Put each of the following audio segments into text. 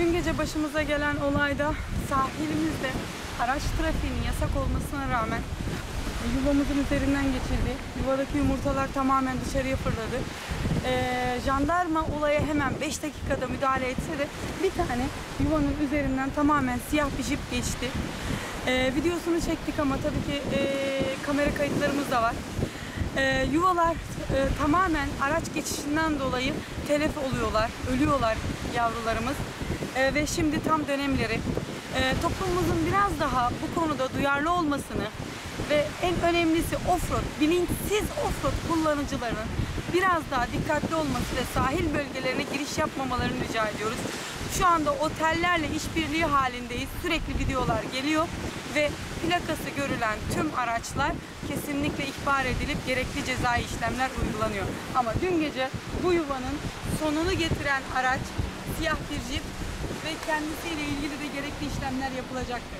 Dün gece başımıza gelen olayda sahilimizde araç trafiğinin yasak olmasına rağmen yuvamızın üzerinden geçildi. Yuvadaki yumurtalar tamamen dışarıya fırladı. Jandarma olaya hemen 5 dakikada müdahale etse de bir tane yuvanın üzerinden tamamen siyah bir jip geçti. Videosunu çektik ama tabii ki kamera kayıtlarımız da var. Yuvalar tamamen araç geçişinden dolayı telef oluyorlar, ölüyorlar yavrularımız. Ve şimdi tam dönemleri. Toplumumuzun biraz daha bu konuda duyarlı olmasını ve en önemlisi offroad, bilinçsiz offroad kullanıcılarının biraz daha dikkatli olması ve sahil bölgelerine giriş yapmamalarını rica ediyoruz. Şu anda otellerle işbirliği halindeyiz. Sürekli videolar geliyor ve plakası görülen tüm araçlar kesinlikle ihbar edilip gerekli cezai işlemler uygulanıyor. Ama dün gece bu yuvanın sonunu getiren araç siyah bir jip ve kendisiyle ilgili de gerekli işlemler yapılacaktır.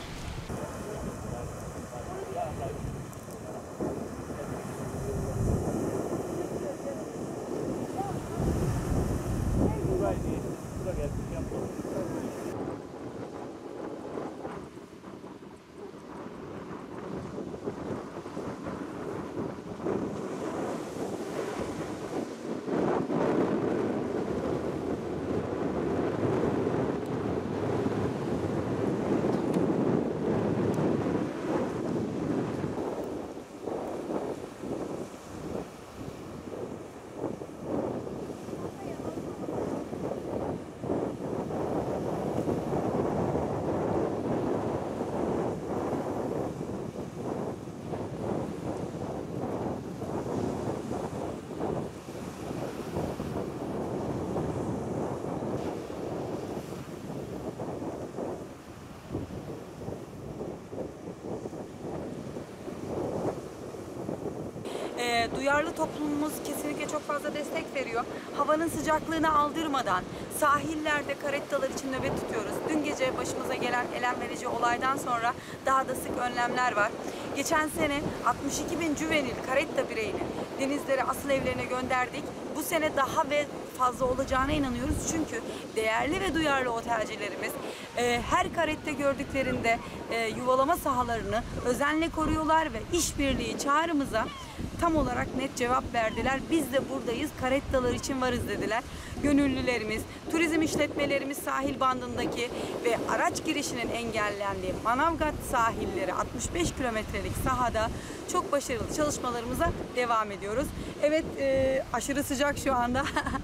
Duyarlı toplumumuz kesinlikle çok fazla destek veriyor. Havanın sıcaklığını aldırmadan sahillerde karettalar için nöbet tutuyoruz. Dün gece başımıza gelen elem verici olaydan sonra daha da sık önlemler var. Geçen sene 62.000 juvenil karetta bireyini denizlere, asıl evlerine gönderdik. Bu sene daha ve fazla olacağına inanıyoruz. Çünkü değerli ve duyarlı otelcilerimiz her karette gördüklerinde yuvalama sahalarını özenle koruyorlar ve işbirliği çağrımıza tam olarak net cevap verdiler. Biz de buradayız, karettalar için varız dediler. Gönüllülerimiz, turizm işletmelerimiz sahil bandındaki ve araç girişinin engellendiği Manavgat sahilleri 65 kilometrelik sahada çok başarılı çalışmalarımıza devam ediyoruz. Evet, aşırı sıcak şu anda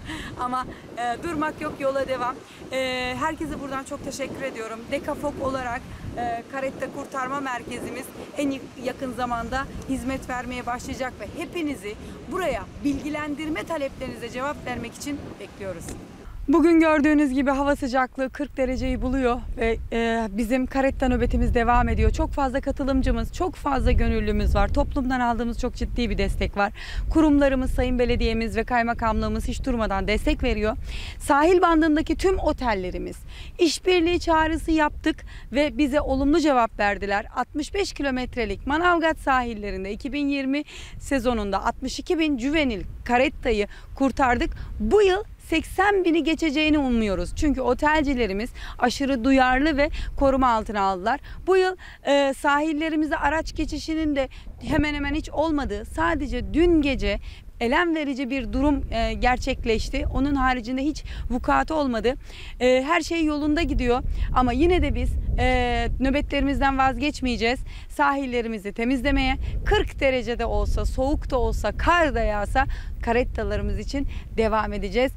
ama durmak yok, yola devam. Herkese buradan çok teşekkür ediyorum. Dekafok olarak Karetta Kurtarma Merkezimiz en yakın zamanda hizmet vermeye başlayacak ve hepinizi buraya bilgilendirme taleplerinize cevap vermek için bekliyoruz. Bugün gördüğünüz gibi hava sıcaklığı 40 dereceyi buluyor ve bizim karetta nöbetimiz devam ediyor. Çok fazla katılımcımız, çok fazla gönüllümüz var. Toplumdan aldığımız çok ciddi bir destek var. Kurumlarımız, Sayın Belediyemiz ve Kaymakamlığımız hiç durmadan destek veriyor. Sahil bandındaki tüm otellerimiz işbirliği çağrısı yaptık ve bize olumlu cevap verdiler. 65 kilometrelik Manavgat sahillerinde 2020 sezonunda 62.000 juvenil karettayı kurtardık. Bu yıl 80.000'i geçeceğini umuyoruz. Çünkü otelcilerimiz aşırı duyarlı ve koruma altına aldılar. Bu yıl sahillerimizde araç geçişinin de hemen hemen hiç olmadığı, sadece dün gece elem verici bir durum gerçekleşti. Onun haricinde hiç vukuatı olmadı. Her şey yolunda gidiyor. Ama yine de biz nöbetlerimizden vazgeçmeyeceğiz. Sahillerimizi temizlemeye 40 derecede olsa, soğuk da olsa, kar da yağsa karettalarımız için devam edeceğiz.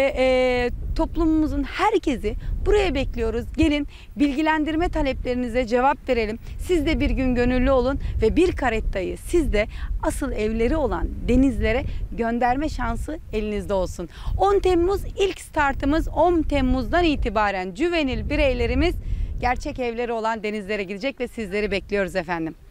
Ve toplumumuzun herkesi buraya bekliyoruz. Gelin, bilgilendirme taleplerinize cevap verelim. Siz de bir gün gönüllü olun ve bir karettayı siz de asıl evleri olan denizlere gönderme şansı elinizde olsun. 10 Temmuz ilk startımız. 10 Temmuz'dan itibaren juvenil bireylerimiz gerçek evleri olan denizlere gidecek ve sizleri bekliyoruz efendim.